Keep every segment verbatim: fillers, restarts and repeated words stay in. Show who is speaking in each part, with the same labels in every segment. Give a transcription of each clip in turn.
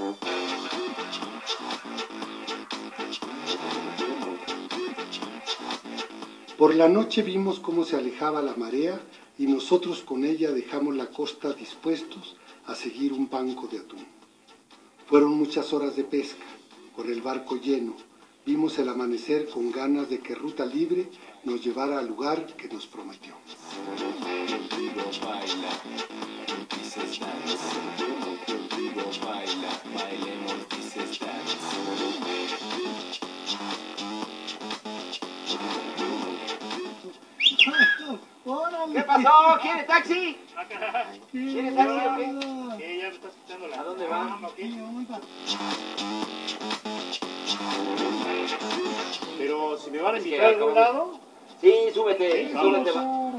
Speaker 1: Por la noche vimos cómo se alejaba la marea y nosotros con ella dejamos la costa dispuestos a seguir un banco de atún. Fueron muchas horas de pesca, con el barco lleno. Vimos el amanecer con ganas de que Ruta Libre nos llevara al lugar que nos prometió.
Speaker 2: ¿Qué pasó? ¿Quiere taxi? ¿Quiere taxi o qué?
Speaker 3: ¿Qué? Ya me estás quitando la...
Speaker 2: ¿A dónde va?
Speaker 3: Pero si me van a invitar a algún lado...
Speaker 2: Sí, súbete,
Speaker 3: Sí,
Speaker 2: súbete.
Speaker 3: vamos.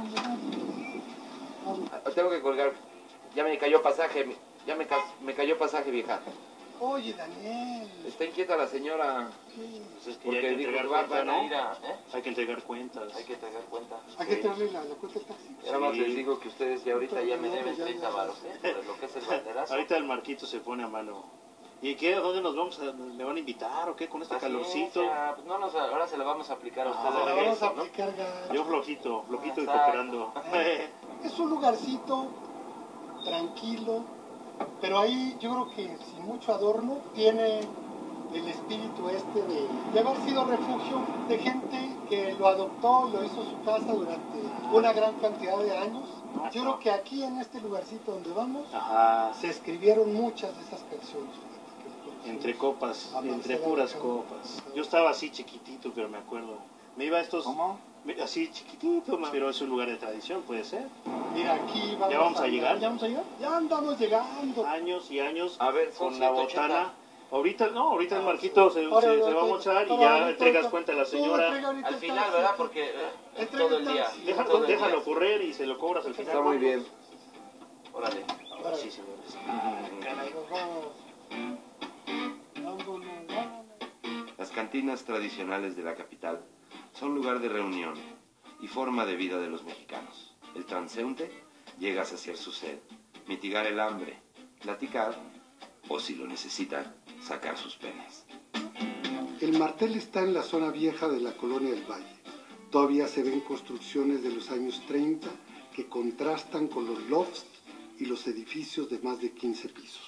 Speaker 2: Va. Tengo que colgar. Ya me cayó pasaje, ya me, ca- me cayó pasaje, vieja.
Speaker 1: Oye, Daniel.
Speaker 2: Está inquieta la señora.
Speaker 3: Pues es que ya
Speaker 2: Porque
Speaker 3: hay que
Speaker 2: dijo
Speaker 3: entregar
Speaker 2: que van
Speaker 3: cuenta,
Speaker 2: a
Speaker 3: ¿no?
Speaker 2: ir a... ¿eh?
Speaker 3: Hay que entregar cuentas.
Speaker 2: Hay que entregar cuenta.
Speaker 1: Hay que traerle la, la cuenta del taxi.
Speaker 2: Y nada más
Speaker 3: Sí.
Speaker 2: les digo que ustedes ya ahorita ya me deben treinta varos, ¿eh? Por lo que es el banderazo.
Speaker 3: Ahorita el Marquito se pone a mano. ¿Y qué? ¿A dónde nos vamos? A, ¿Me van a invitar o qué? ¿Con este calorcito?
Speaker 2: Paciencia, pues no nos, ahora se la vamos a aplicar a ustedes.
Speaker 3: Ah,
Speaker 1: Se la
Speaker 2: de
Speaker 1: vamos a
Speaker 2: regreso, ¿no?
Speaker 1: aplicar, Gar.
Speaker 3: Yo flojito, flojito y
Speaker 2: Exacto.
Speaker 3: cooperando.
Speaker 1: Es un lugarcito tranquilo, pero ahí yo creo que sin mucho adorno tiene el espíritu este de, de haber sido refugio de gente que lo adoptó y lo hizo su casa durante una gran cantidad de años. Yo creo que aquí en este lugarcito donde vamos
Speaker 3: Ajá.
Speaker 1: se escribieron muchas de esas canciones.
Speaker 3: Entre copas,
Speaker 1: A
Speaker 3: entre
Speaker 1: Marcela
Speaker 3: puras
Speaker 1: Alejandro.
Speaker 3: copas. Yo estaba así chiquitito, pero me acuerdo. Me iba a estos...
Speaker 2: ¿Cómo?
Speaker 3: me- Así chiquitito, ma- pero es un lugar de tradición, puede ser.
Speaker 1: Mira, aquí vamos,
Speaker 3: ¿Ya vamos a llegar?
Speaker 1: ¿Ya vamos a llegar? Ya andamos llegando.
Speaker 3: Años y años
Speaker 2: A ver, son
Speaker 3: con la
Speaker 2: ciento ochenta.
Speaker 3: botana. Ahorita, no, ahorita el Marquito se,
Speaker 1: Ahora,
Speaker 3: se- se
Speaker 1: ahorita,
Speaker 3: va a mochar y
Speaker 1: ahora,
Speaker 3: ya
Speaker 1: ahorita,
Speaker 3: entregas
Speaker 1: ahorita.
Speaker 3: cuenta a la
Speaker 1: Tú
Speaker 3: señora.
Speaker 1: entrega ahorita
Speaker 2: Al
Speaker 1: el
Speaker 2: final,
Speaker 1: taxi.
Speaker 2: ¿verdad? Porque eh,
Speaker 1: Entrega
Speaker 2: todo
Speaker 1: el
Speaker 2: el día.
Speaker 1: taxi.
Speaker 3: Déjalo,
Speaker 2: todo el día.
Speaker 3: déjalo correr y se lo cobras al final.
Speaker 2: Está muy bien. Órale.
Speaker 3: Ahora sí, señores. Caray.
Speaker 1: Nos vamos. Vámonos, vámonos.
Speaker 4: Las cantinas tradicionales de la capital son lugar de reunión y forma de vida de los mexicanos. El transeúnte llega a saciar su sed, mitigar el hambre, platicar o, si lo necesitan, sacar sus penas.
Speaker 1: El Martel está en la zona vieja de la Colonia del Valle. Todavía se ven construcciones de los años treinta que contrastan con los lofts y los edificios de más de quince pisos.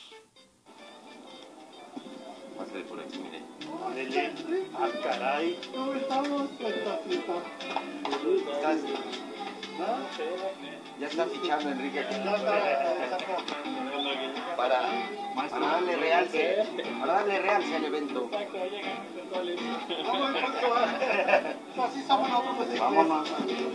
Speaker 4: Pásale por aquí, mire.
Speaker 3: Dele. Ah, caray.
Speaker 1: ¿Cómo estamos?
Speaker 4: Estás- Ya está fichando Enrique aquí.
Speaker 2: Para, para darle realce. Para darle realce al evento.
Speaker 1: Así somos nosotros.
Speaker 4: Vámonos.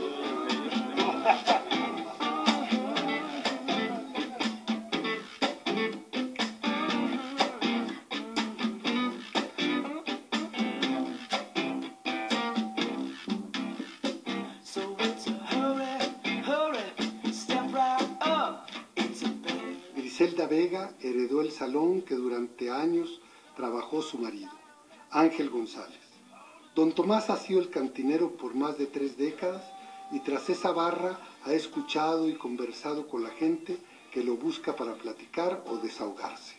Speaker 1: Griselda Vega heredó el salón que durante años trabajó su marido, Ángel González. Don Tomás ha sido el cantinero por más de tres décadas y tras esa barra ha escuchado y conversado con la gente que lo busca para platicar o desahogarse.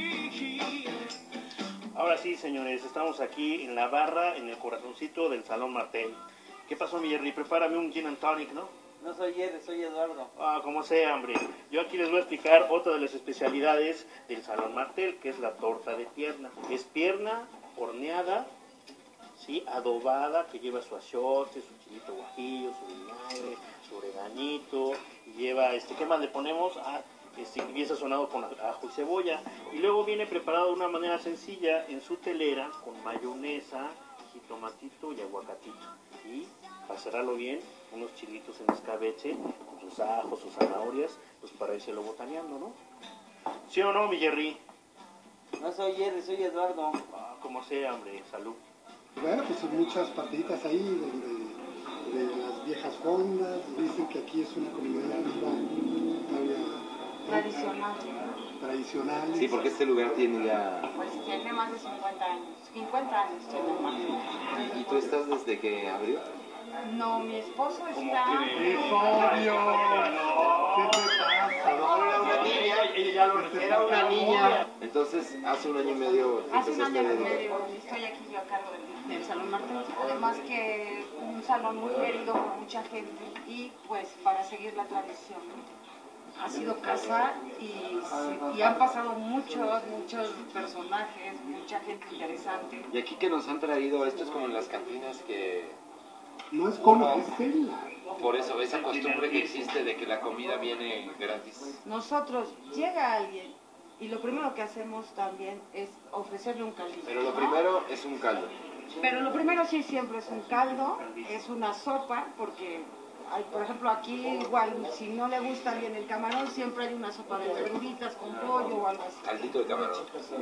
Speaker 3: Ahora sí, señores, estamos aquí en la barra, en el corazoncito del Salón Martel. ¿Qué pasó, mi Jerry? Prepárame un gin and tonic, ¿no?
Speaker 2: No soy Jerry, soy Eduardo.
Speaker 3: Ah, como sea, hombre. Yo aquí les voy a explicar otra de las especialidades del Salón Martel, que es la torta de pierna. Es pierna horneada, ¿sí? Adobada, que lleva su achiote, su chilito guajillo, su vinagre, su oreganito, y lleva, este, ¿qué más le ponemos? Ah, este, bien sazonado con ajo y cebolla. Y luego viene preparado de una manera sencilla en su telera, con mayonesa, jitomatito y aguacatito. Y para cerrarlo bien, unos chilitos en escabeche, con sus ajos, sus zanahorias, pues para irse botaneando, ¿no? ¿Sí o no, mi Jerry?
Speaker 2: No soy Jerry, soy Eduardo.
Speaker 3: Ah, como sea, hombre, salud.
Speaker 1: Bueno, pues hay muchas patitas ahí de, de- de las viejas fondas. Dicen que aquí es una comunidad viva, todavía
Speaker 5: Tradicional.
Speaker 1: tradicional.
Speaker 4: Sí, porque este lugar tiene ya...
Speaker 5: Pues tiene más de cincuenta años. cincuenta años tiene más.
Speaker 4: ¿Y tú estás desde que abrió?
Speaker 5: No, mi esposo está...
Speaker 1: ¡Es obvio! ¿Qué te pasa?
Speaker 3: ella ya lo
Speaker 2: Era una niña.
Speaker 4: Entonces, hace un año y medio
Speaker 5: Hace un
Speaker 4: empezaste
Speaker 5: año y
Speaker 4: de-
Speaker 5: medio estoy aquí yo a cargo del, del Salón Martel. Además que un salón muy querido por mucha gente y pues para seguir la tradición. Ha sido casa y, y han pasado muchos, muchos personajes, mucha gente interesante.
Speaker 4: Y aquí que nos han traído, esto es como en las cantinas que...
Speaker 1: No es como, es cena.
Speaker 4: Por eso, esa costumbre que existe de que la comida viene gratis.
Speaker 5: Nosotros, llega alguien y lo primero que hacemos también es ofrecerle un caldito.
Speaker 4: Pero lo
Speaker 5: ¿no?
Speaker 4: primero es un caldo.
Speaker 5: Pero lo primero sí siempre es un caldo, es una sopa, porque hay, por ejemplo aquí igual, si no le gusta bien el camarón, siempre hay una sopa de verduritas con pollo o algo así.
Speaker 4: Caldito de camarón.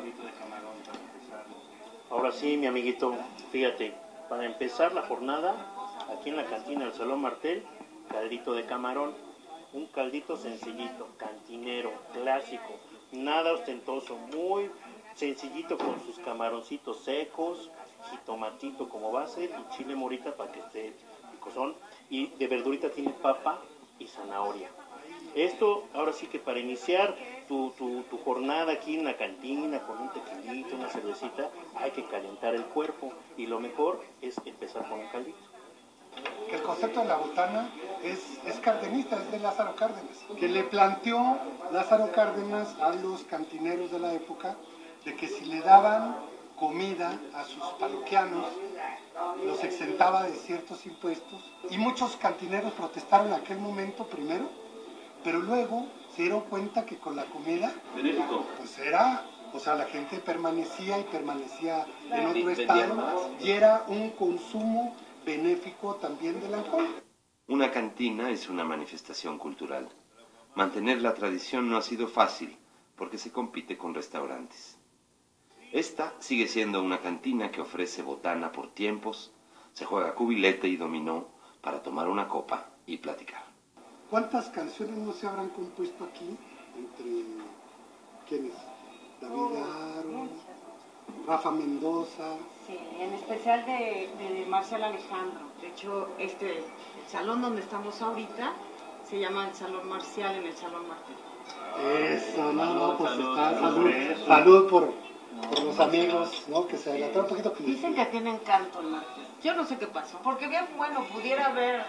Speaker 3: Ahora sí, mi amiguito, fíjate, para empezar la jornada, aquí en la cantina del Salón Martel, caldito de camarón, un caldito sencillito, cantinero, clásico, nada ostentoso, muy sencillito con sus camaroncitos secos, jitomatito como base y chile morita para que esté picosón, y de verdurita tiene papa y zanahoria. Esto, ahora sí que para iniciar tu, tu, tu jornada aquí en la cantina con un tequilito, una cervecita, hay que calentar el cuerpo y lo mejor es empezar con un caldito.
Speaker 1: Que el concepto de la botana es, es cardenista, es de Lázaro Cárdenas, que le planteó Lázaro Cárdenas a los cantineros de la época de que si le daban comida a sus parroquianos, los exentaba de ciertos impuestos, y muchos cantineros protestaron en aquel momento primero, pero luego se dieron cuenta que con la comida, pues era, o sea, la gente permanecía y permanecía en otro estado, y era un consumo benéfico también del alcohol.
Speaker 4: Una cantina es una manifestación cultural. Mantener la tradición no ha sido fácil porque se compite con restaurantes. Esta sigue siendo una cantina que ofrece botana por tiempos, se juega cubilete y dominó para tomar una copa y platicar.
Speaker 1: ¿Cuántas canciones no se habrán compuesto aquí entre quiénes? David Aro, Rafa Mendoza.
Speaker 5: Sí, en especial de, de Marcial Alejandro. De hecho, este el salón donde estamos ahorita se llama el Salón Marcial en el Salón Martel.
Speaker 1: Eso, no, no, pues está, salud, salud por, por los amigos, ¿no? Que se adelantaron un poquito. Que
Speaker 5: Dicen que tiene encanto el Martel. Yo no sé qué pasó, porque bien, bueno, pudiera haber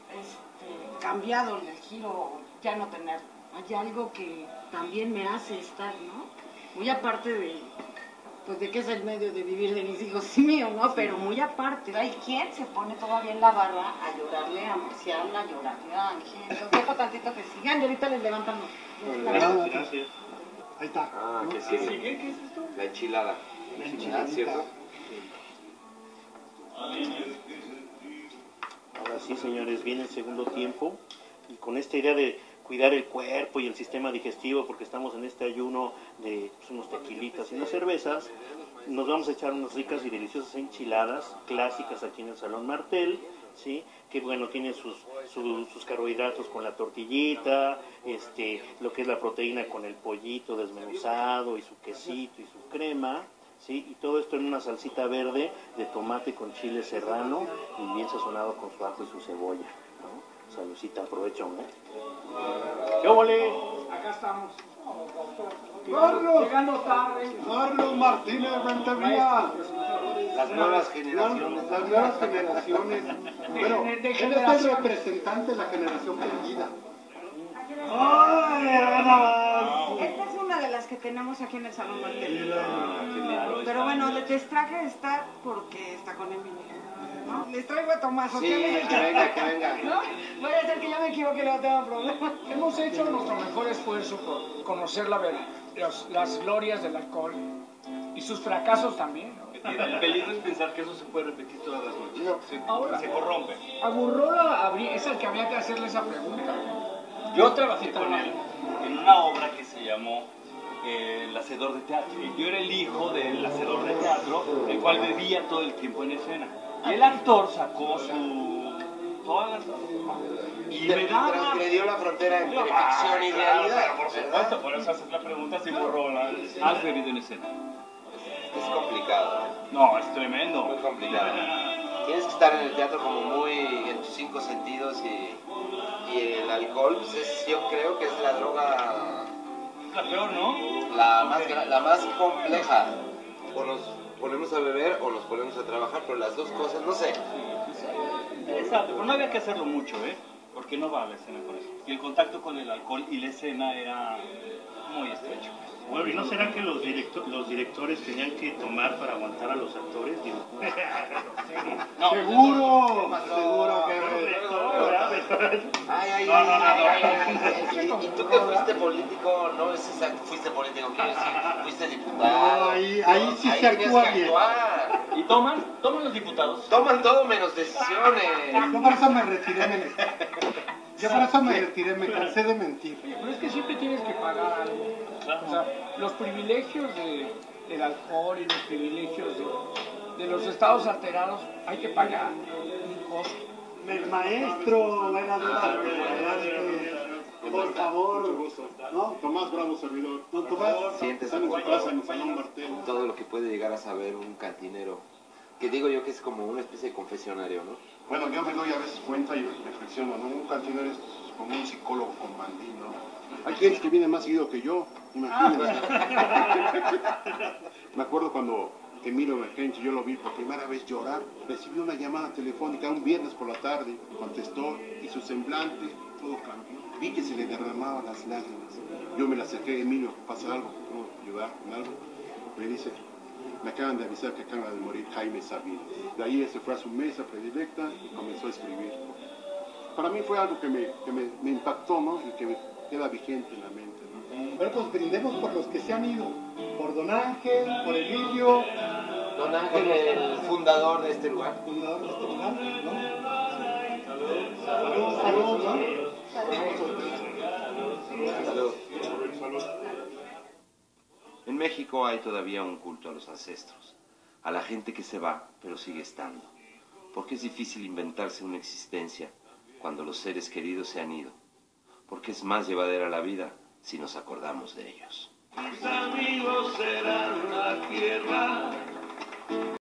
Speaker 5: este, cambiado el giro, ya no tener. Hay algo que también me hace estar, ¿no? Muy aparte de, pues de que es el medio de vivir de mis hijos y mío, ¿no? Pero muy aparte. Hay quien se pone todavía en la barra a llorarle a Marcial, a llorarle a Ángel. Los dejo tantito que sigan y ahorita les levantan los...
Speaker 1: Ah,
Speaker 3: Gracias.
Speaker 1: ahí está.
Speaker 4: Ah,
Speaker 1: ¿no?
Speaker 4: que sí. ¿Qué es esto? La enchilada.
Speaker 1: La enchilada,
Speaker 4: ¿cierto?
Speaker 3: Ahora sí, señores, viene el segundo tiempo y con esta idea de cuidar el cuerpo y el sistema digestivo, porque estamos en este ayuno de pues, unos tequilitas y unas cervezas, nos vamos a echar unas ricas y deliciosas enchiladas clásicas aquí en el Salón Martel, ¿sí? Que bueno, tienen sus, sus, sus carbohidratos con la tortillita, este, lo que es la proteína con el pollito desmenuzado y su quesito y su crema, ¿sí? Y todo esto en una salsita verde de tomate con chile serrano y bien sazonado con su ajo y su cebolla, ¿no? Saludcita, aprovecho, ¿no? ¿Qué ole?
Speaker 2: Acá estamos.
Speaker 1: ¡Carlos!
Speaker 2: Llegando tarde.
Speaker 1: Carlos Martínez Rentería.
Speaker 4: Las nuevas generaciones.
Speaker 1: Las nuevas generaciones. Bueno,
Speaker 2: de- de
Speaker 1: él es el
Speaker 2: generaciones.
Speaker 1: representante de la generación perdida.
Speaker 2: ¡Ay, nada más!
Speaker 5: Esta es una de las que tenemos aquí en el Salón Martel.
Speaker 4: Ah, qué lindo.
Speaker 5: Pero bueno, les traje esta porque está con el niño, ¿no? Les traigo a Tomás, ¿ok?
Speaker 4: Sí, que venga, que venga.
Speaker 5: ¿No? Voy a hacer que yo me equivoque y luego tenga problemas.
Speaker 2: Hemos hecho nuestro mejor esfuerzo por conocer la verdad, las, las glorias del alcohol y sus fracasos también, ¿no?
Speaker 6: El peligro es pensar que eso se puede repetir todas las noches. Se,
Speaker 2: Ahora.
Speaker 6: se corrompe.
Speaker 2: A Burrola habría- es el que habría que hacerle esa pregunta.
Speaker 6: Yo trabajé con él en una obra que se llamó eh, El Hacedor de Teatro. Yo era el hijo del hacedor de teatro, el cual bebía todo el tiempo en escena. Y el actor sacó su... todas las... Y me daba...
Speaker 4: Transgredió la frontera entre
Speaker 6: Ah,
Speaker 4: ficción y
Speaker 6: claro,
Speaker 4: realidad.
Speaker 6: pero por supuesto, por eso haces la pregunta si Burrola has bebido en escena.
Speaker 4: Es complicado,
Speaker 6: No, es tremendo.
Speaker 4: muy complicado. Tienes que estar en el teatro como muy en tus cinco sentidos y, y el alcohol, pues es, yo creo que es la droga
Speaker 6: La peor, ¿no?
Speaker 4: La más, gra- la más compleja. O nos ponemos a beber o nos ponemos a trabajar, pero las dos cosas, no sé.
Speaker 6: Exacto, pero no había que hacerlo mucho, ¿eh? Porque no va a la escena con eso. Y el contacto con el alcohol y la escena era muy estrecho.
Speaker 3: Bueno, ¿y no será que los, directo los directores tenían que tomar para aguantar a los actores? Digo,
Speaker 6: No,
Speaker 1: Seguro, seguro que...
Speaker 4: Ay, ay,
Speaker 3: No, no, no,
Speaker 4: ay,
Speaker 3: no.
Speaker 4: ay, ay, ay. Y, y tú que fuiste político, no es exacto, fuiste político, quiero decir, fuiste diputado.
Speaker 1: No, ahí- ahí sí se
Speaker 4: tenías
Speaker 1: actúa
Speaker 4: que
Speaker 1: bien.
Speaker 4: actuar.
Speaker 6: ¿Y toman? ¿Toman los diputados?
Speaker 4: Toman todo menos decisiones.
Speaker 1: Yo por eso me retiré, me... Yo por eso me retiré, me cansé de mentir.
Speaker 2: Pero es que siempre tienes que pagar algo. O sea, los privilegios de, del alcohol y los privilegios de, de los estados alterados hay que pagar un costo.
Speaker 1: El maestro, buena duda, adelante, por favor, ¿no?
Speaker 7: Tomás Bravo, servidor.
Speaker 1: Don Tomás,
Speaker 4: Sientes
Speaker 7: Están en su casa en el Salón Martel.
Speaker 4: todo lo que puede llegar a saber un cantinero. Que digo yo que es como una especie de confesionario, ¿no?
Speaker 7: Bueno, yo me doy a veces cuenta y reflexiono, ¿no? Un cantinero es como un psicólogo con mandil, ¿no? Hay gente que viene más seguido que yo, imagínense. Me acuerdo cuando Emilio Emergencio, yo lo vi por primera vez llorar, recibí una llamada telefónica un viernes por la tarde, contestó y su semblante, todo cambió. Vi que se le derramaban las lágrimas. Yo me le acerqué, Emilio, ¿pasa algo? ¿Puedo ayudar con algo? Me dice, me acaban de avisar que acaba de morir Jaime Sabines. De ahí se fue a su mesa predilecta y comenzó a escribir. Para mí fue algo que me, que me, me impactó, ¿no? Y que me queda vigente en la mente, ¿no?
Speaker 1: bueno, pues brindemos por los que se han ido, por Don Ángel, por Emilio,
Speaker 4: Don Ángel, el fundador de este lugar.
Speaker 1: fundador de este lugar, ¿no? Salud, salud, ¿no?
Speaker 4: Salud.
Speaker 8: En México hay todavía un culto a los ancestros, a la gente que se va, pero sigue estando, porque es difícil inventarse una existencia cuando los seres queridos se han ido, porque es más llevadera la vida si nos acordamos de ellos.
Speaker 3: mis amigos serán la tierra.